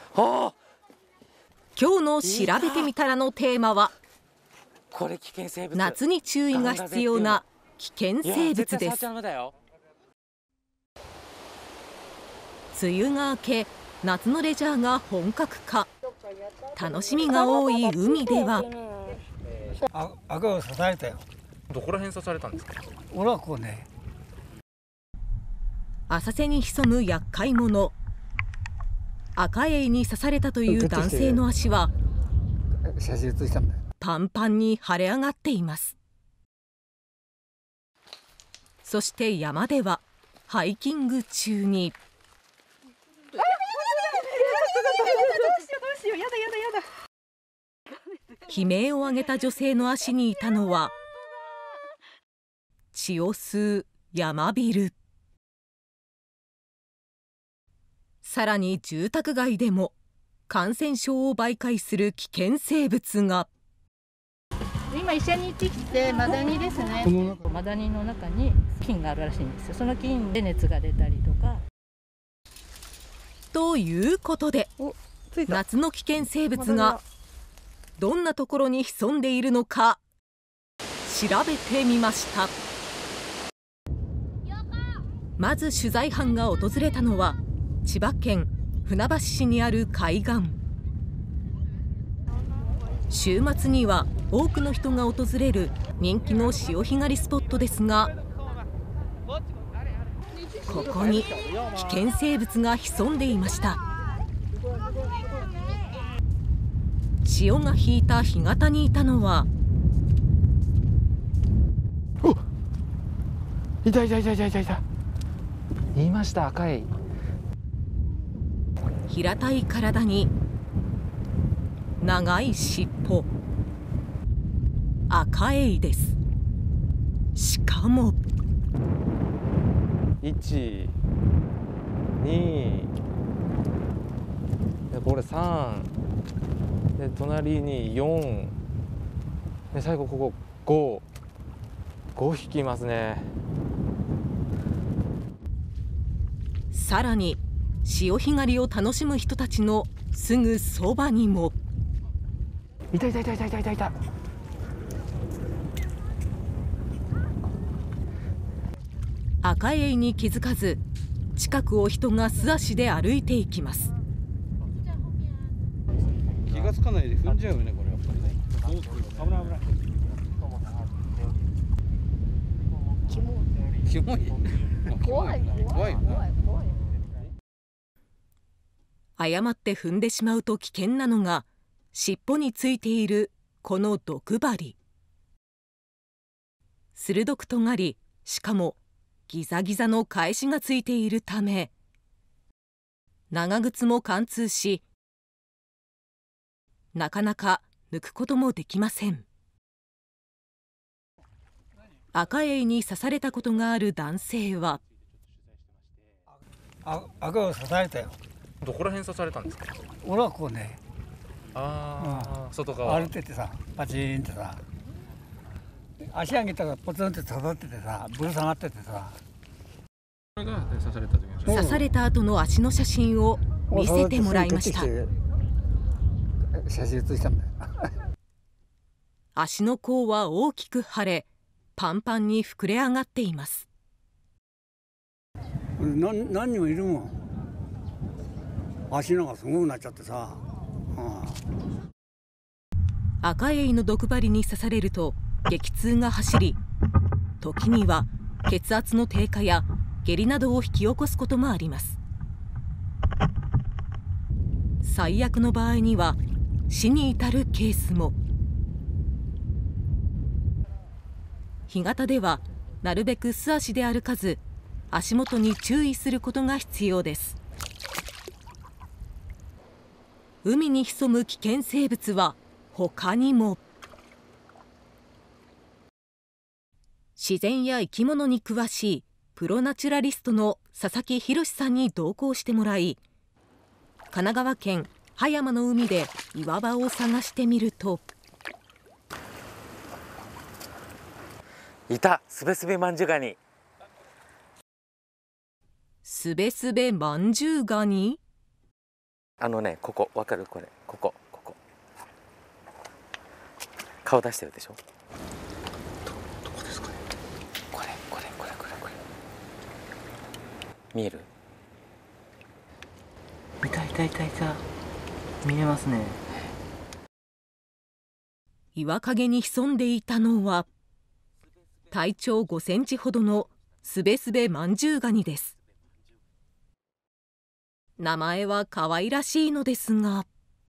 今日の調べてみたらのテーマは、夏に注意が必要な危険生物です。梅雨が明け、夏のレジャーが本格化。楽しみが多い海では赤を刺されたよ。 どこら辺刺されたんですか？ 俺はこうね。 浅瀬に潜む厄介者、アカエイに刺されたという男性の足はパンパンに腫れ上がっています。そして山ではハイキング中に悲鳴を上げた女性の足にいたのは血を吸う山ビル。さらに住宅街でも感染症を媒介する危険生物が。 今医者に行ってきてマダニですね。マダニの中に菌があるらしいんですよ。その菌で熱が出たりとか。 ということで、夏の危険生物がどんなところに潜んでいるのか調べてみました。まず取材班が訪れたのは千葉県船橋市にある海岸。週末には多くの人が訪れる人気の潮干狩りスポットですが、ここに危険生物が潜んでいました。潮が引いた干潟にいたのは、 いた。言いました、赤い。 平たい体に長い尻尾、アカエイです。しかも 1、2でこれ3で隣に4で最後ここ5匹いますね。 さらに潮干狩りを楽しむ人たちのすぐそばにもいた。 アカエイに気づかず近くを人が素足で歩いていきます。 気がつかないで踏んじゃうよね、これやっぱりね。危ない。キモい。怖い。 誤って踏んでしまうと危険なのが尻尾についているこの毒針。鋭く尖り、しかもギザギザの返しがついているため長靴も貫通し、なかなか抜くこともできません。アカエイに刺されたことがある男性は、 赤を刺されたよ。 どこら辺刺されたんですか？ 俺はこうね。 外側歩いててさ、パチンってさ、足上げたらポツンって刺さっててさ、ぶら下がっててさ。 これが刺された時の刺された後の足の写真を見せてもらいました。 写真写したんだよ。 足の甲は大きく腫れ、パンパンに膨れ上がっています。 何人もいるもん。足のがすごくなっちゃってさ。 アカエイの毒針に刺されると激痛が走り、時には血圧の低下や下痢などを引き起こすこともあります。最悪の場合には死に至るケースも。干潟ではなるべく素足で歩かず足元に注意することが必要です。海に潜む危険生物は他にも。自然や生き物に詳しいプロナチュラリストの佐々木博さんに同行してもらい、神奈川県葉山の海で岩場を探してみると、 いた、スベスベマンジュガニ。 スベスベマンジュガニ？ ここわかる？これここ顔出してるでしょ。どこですかね。これ見える？ いた見えますね。 岩陰に潜んでいたのは体長5センチほどのスベスベマンジュウガニです。名前は可愛らしいのですが、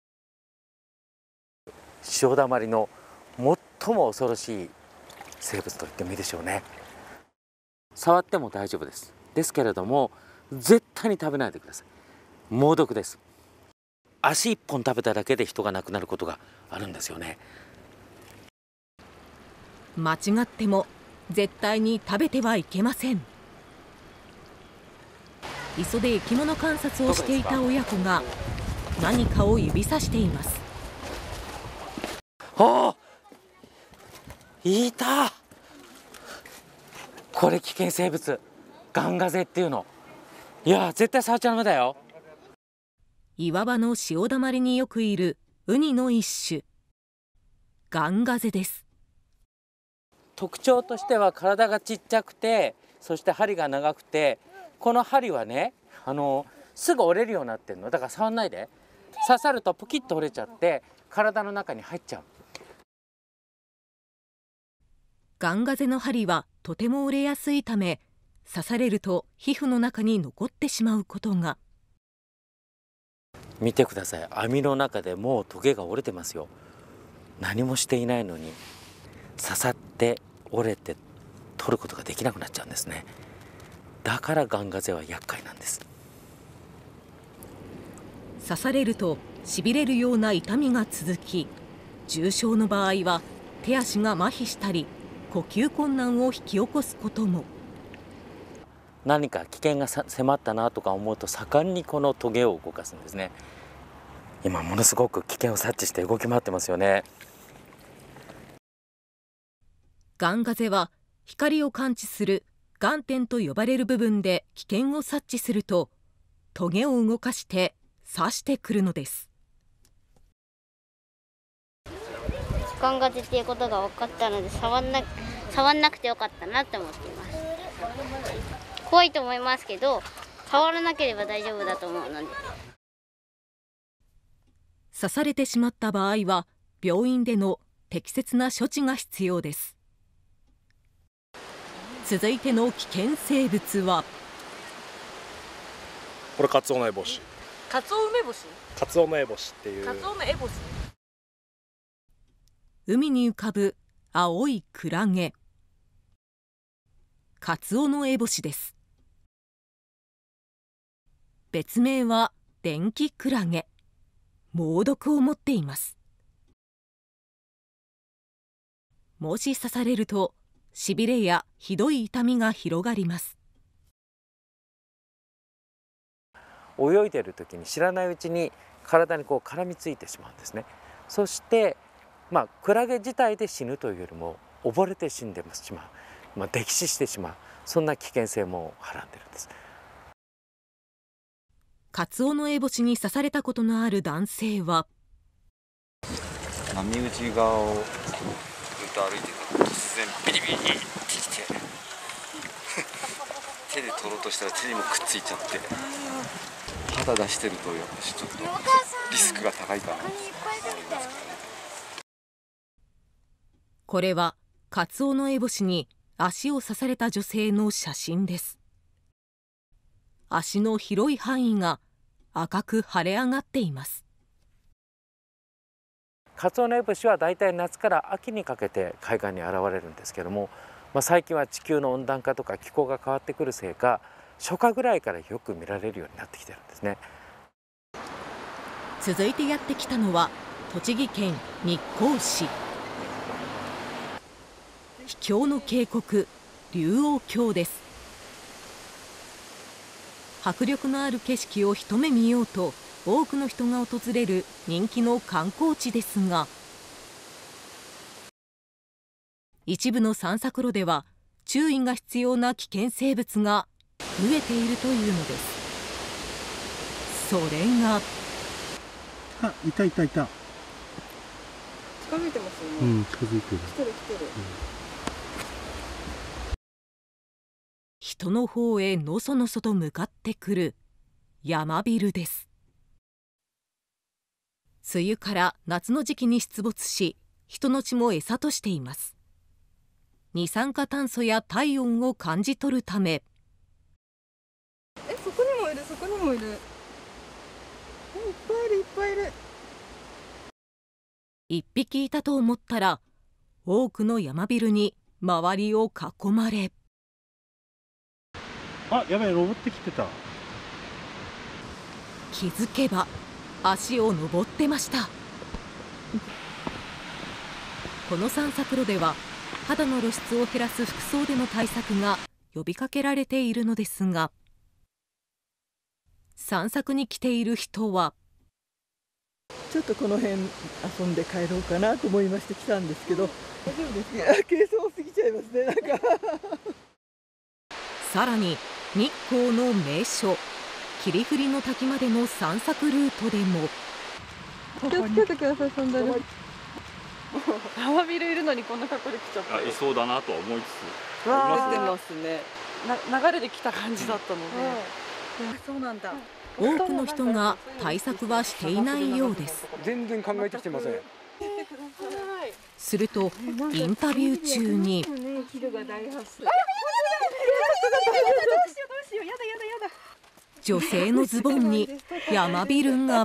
潮だまりの最も恐ろしい生物と言ってもいいでしょうね。触っても大丈夫です。ですけれども絶対に食べないでください。猛毒です。足一本食べただけで人が亡くなることがあるんですよね。 間違っても絶対に食べてはいけません。磯で生き物観察をしていた親子が何かを指さしています。 ああ、いた。これ危険生物、ガンガゼっていうの。いや絶対触っちゃダメだよ。 岩場の潮だまりによくいるウニの一種、ガンガゼです。 特徴としては体がちっちゃくて、そして針が長くて、この針はねすぐ折れるようになってるの。だから触んないで。刺さるとポキッと折れちゃって体の中に入っちゃう。 ガンガゼの針はとても折れやすいため、刺されると皮膚の中に残ってしまうことが。 見てください。網の中でもうトゲが折れてますよ。何もしていないのに刺さって折れて取ることができなくなっちゃうんですね。だからガンガゼは厄介なんです。 刺されるとしびれるような痛みが続き、重症の場合は手足が麻痺したり呼吸困難を引き起こすことも。 何か危険が迫ったなとか思うと盛んにこのトゲを動かすんですね。今ものすごく危険を察知して動き回ってますよね。 ガンガゼは光を感知する眼点と呼ばれる部分で危険を察知するとトゲを動かして刺してくるのです。 ガンガゼっていうことが分かったので触んなくてよかったなって思っています。怖いと思いますけど触らなければ大丈夫だと思うので。 刺されてしまった場合は病院での適切な処置が必要です。続いての危険生物はこれカツオノエボシ。 カツオ梅干し？ カツオノエボシっていう。 カツオのエボシ。海に浮かぶ青いクラゲ、カツオノエボシです。別名は電気クラゲ。猛毒を持っています。もし刺されるとしびれやひどい痛みが広がります。 泳いでる時に知らないうちに体に絡みついてしまうんですね。そしてクラゲ自体で死ぬというよりも溺れて死んでしまう、溺死してしまう、そんな危険性もはらんでるんです。 カツオノエボシに刺されたことのある男性は、 波打ち側をずっと歩いてたら突然ビリビリってきて手で取ろうとしたら手にもくっついちゃって、肌出してるとやっぱしちょっとリスクが高いかなと思います。 これはカツオノエボシに足を刺された女性の写真です。足の広い範囲が赤く腫れ上がっています。 カツオノエボシはだいたい夏から秋にかけて海岸に現れるんですけども、最近は地球の温暖化とか気候が変わってくるせいか初夏ぐらいからよく見られるようになってきてるんですね。 続いてやってきたのは栃木県日光市。秘境の渓谷龍王峡です。迫力のある景色を一目見ようと多くの人が訪れる人気の観光地ですが、一部の散策路では注意が必要な危険生物が増えているというのです。それがあ、いたいたいた。 近づいてますよね。 うん、近づいてる。 来てる来てる。 人の方へのそのそと向かってくるヤマビルです。梅雨から夏の時期に出没し、人の血も餌としています。二酸化炭素や体温を感じ取るため、 そこにもいる、そこにもいる。いっぱいいる、いっぱいいる。 一匹いたと思ったら、多くのヤマビルに周りを囲まれ、 あ、やばい、登ってきてた。 気づけば足を登ってました。この散策路では肌の露出を減らす服装での対策が呼びかけられているのですが、散策に来ている人は、 ちょっとこの辺遊んで帰ろうかなと思いまして来たんですけど、大丈夫ですか？いや、軽装すぎちゃいますね、なんか。 さらに日光の名所霧降りの滝までの散策ルートでも、 気をつけてください、そんなに。ヤマビルいるのにこんな格好で来ちゃった。 いそうだなとは思いつつ。 出てますね。流れで来た感じだったので。そうなんだ。 多くの人が対策はしていないようです。 全然考えてきてません。 するとインタビュー中に、女性のズボンにヤマビルが。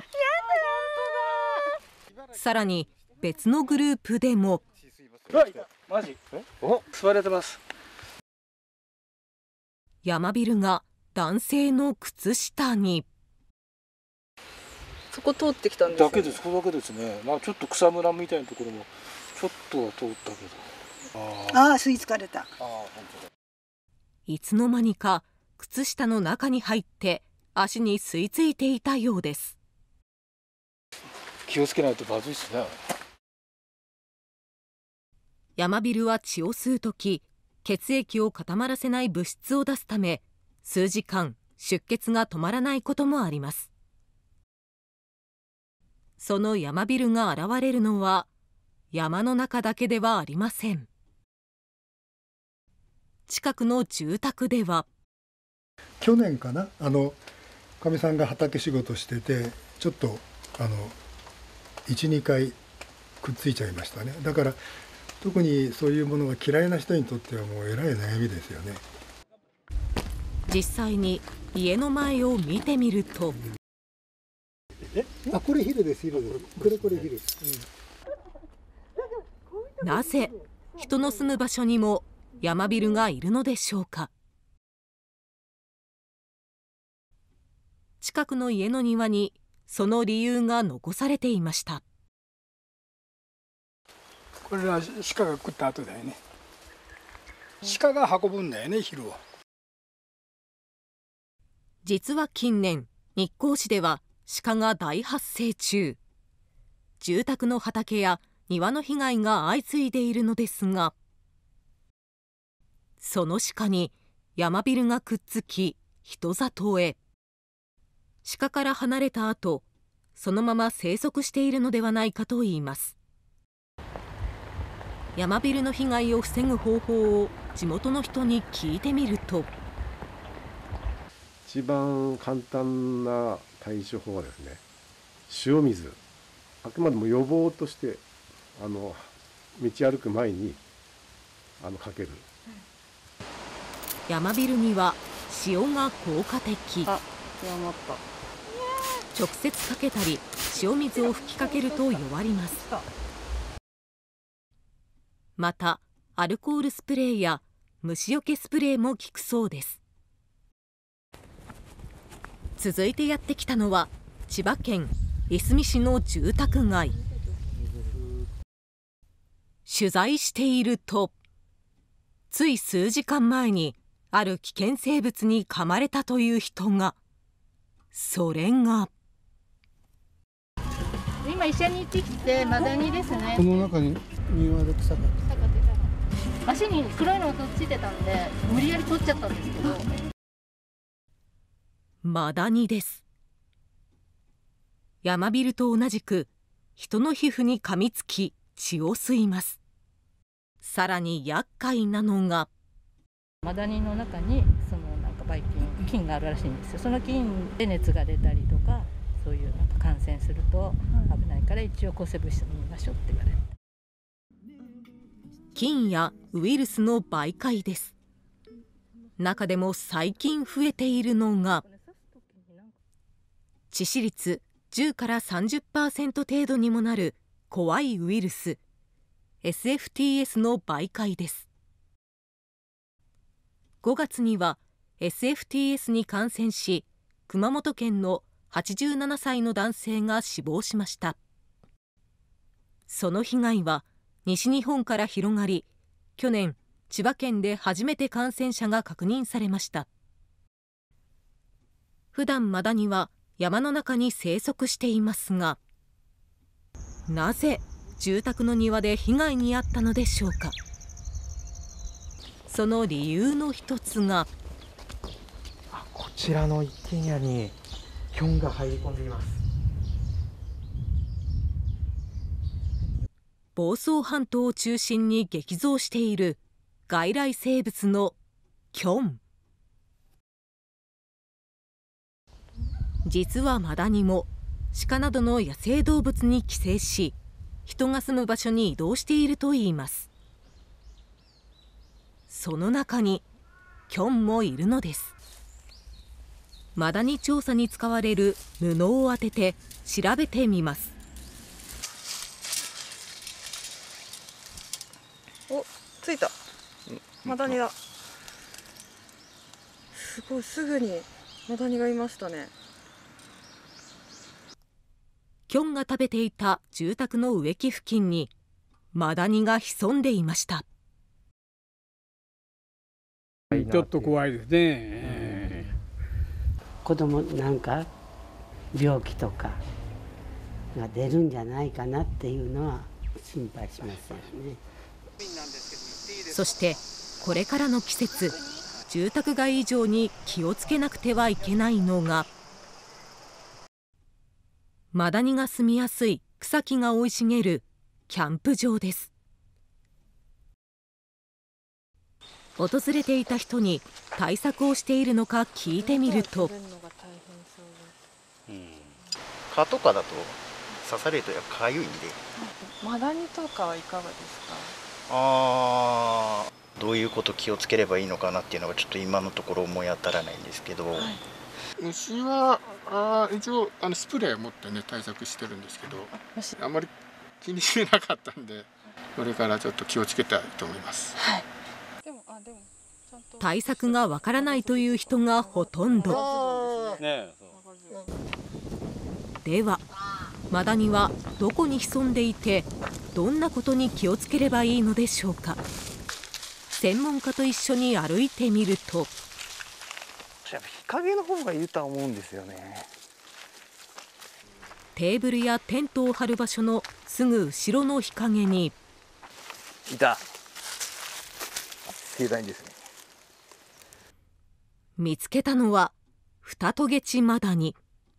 さらに別のグループでも、 マジ？お、座れてます。 ヤマビルが男性の靴下に。 そこ通ってきたんですよね。 だけです、そこだけですね。まあちょっと草むらみたいなところもちょっとは通ったけど。 ああ、吸い付かれた。 いつの間にか靴下の中に入って足に吸い付いていたようです。 気をつけないとまずいですね。 ヤマビルは血を吸うとき、血液を固まらせない物質を出すため、数時間出血が止まらないこともあります。そのヤマビルが現れるのは山の中だけではありません。近くの住宅では、 去年かな、かみさんが畑仕事してて、ちょっと1、2回くっついちゃいましたね。だから特にそういうものが嫌いな人にとってはもうえらい悩みですよね。 実際に家の前を見てみると、 あ、これヒルです、ヒルです。これヒル。 なぜ人の住む場所にもヤマビルがいるのでしょうか。近くの家の庭にその理由が残されていました。 これは鹿が食った後だよね。鹿が運ぶんだよね、昼を。 実は近年、日光市では鹿が大発生中。住宅の畑や庭の被害が相次いでいるのですが、その鹿にヤマビルがくっつき人里へ。鹿から離れた後、そのまま生息しているのではないかといいます。ヤマビルの被害を防ぐ方法を地元の人に聞いてみると、 一番簡単な対処法はですね、塩水。あくまでも予防として道歩く前にかける。 ヤマビルには塩が効果的。 あ、強まった。 直接かけたり塩水を吹きかけると弱ります。またアルコールスプレーや虫除けスプレーも効くそうです。続いてやってきたのは千葉県いすみ市の住宅街。取材していると、つい数時間前にある危険生物に噛まれたという人が。それが今医者に行ってきてマダニですね。 この中に庭で草が足に黒いのがついてたんで無理やり取っちゃったんですけど、 マダニです。 ヤマビルと同じく人の皮膚に噛みつき血を吸います。さらに厄介なのが、 マダニの中にばい菌があるらしいんですよ。その菌で熱が出たりとか、そういう感染すると危ないから、一応抗生物質を飲みましょうって言われる。 菌やウイルスの媒介です。中でも最近増えているのが、致死率10から 30% 程度にもなる怖いウイルス SFTS の媒介です。5月には SFTS に感染し、熊本県の87歳の男性が死亡しました。その被害は西日本から広がり、去年千葉県で初めて感染者が確認されました。普段マダニは山の中に生息していますが、なぜ住宅の庭で被害に遭ったのでしょうか。その理由の一つが、 こちらの一軒家にキョンが入り込んでいます。 房総半島を中心に激増している外来生物のキョン。実はマダニも鹿などの野生動物に寄生し、人が住む場所に移動しているといいます。その中にキョンもいるのです。マダニ調査に使われる布を当てて調べてみます。 お、ついた。マダニだ。すごい、すぐにマダニがいましたね。 キョンが食べていた住宅の植木付近にマダニが潜んでいました。 ちょっと怖いですね。 子供なんか病気とかが出るんじゃないかなっていうのは心配しますよね。 そしてこれからの季節、住宅街以上に気をつけなくてはいけないのが、マダニが住みやすい草木が生い茂るキャンプ場です。訪れていた人に対策をしているのか聞いてみると、 蚊とかだと刺されるとかゆいんで。 マダニとかはいかがですか？ どういうこと気をつければいいのかなっていうのがちょっと今のところ思い当たらないんですけど、はい、 虫は一応スプレーを持ってね対策してるんですけど、あんまり気にしてなかったんで、これからちょっと気をつけたいと思います。はい、 対策がわからないという人がほとんど。ではマダニはどこに潜んでいて、どんなことに気をつければいいのでしょうか。専門家と一緒に歩いてみると、 日陰の方がいいとは思うんですよね。 テーブルやテントを張る場所のすぐ後ろの日陰にいた。盛大ですね。 見つけたのはフタトゲチマダニ。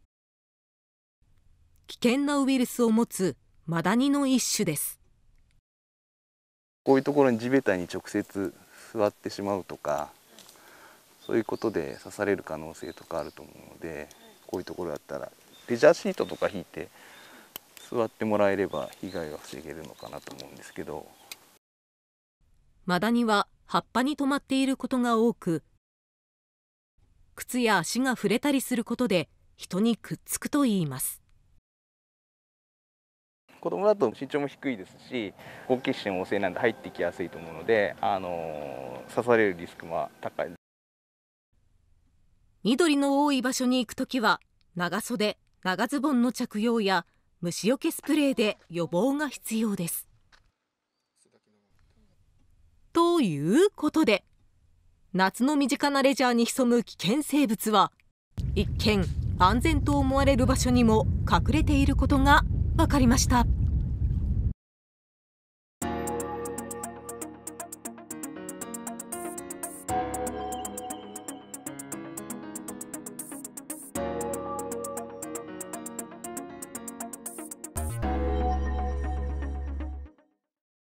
危険なウイルスを持つマダニの一種です。 こういうところに地べたに直接座ってしまうとか、そういうことで刺される可能性とかあると思うので、こういうところだったらレジャーシートとか引いて座ってもらえれば被害が防げるのかなと思うんですけど、 マダニは葉っぱに止まっていることが多く、靴や足が触れたりすることで人にくっつくといいます。 子供だと身長も低いですし、好奇心旺盛なんで入ってきやすいと思うので、刺されるリスクも高い。 緑の多い場所に行くときは長袖、長ズボンの着用や虫除けスプレーで予防が必要です。ということで、夏の身近なレジャーに潜む危険生物は一見安全と思われる場所にも隠れていることが分かりました。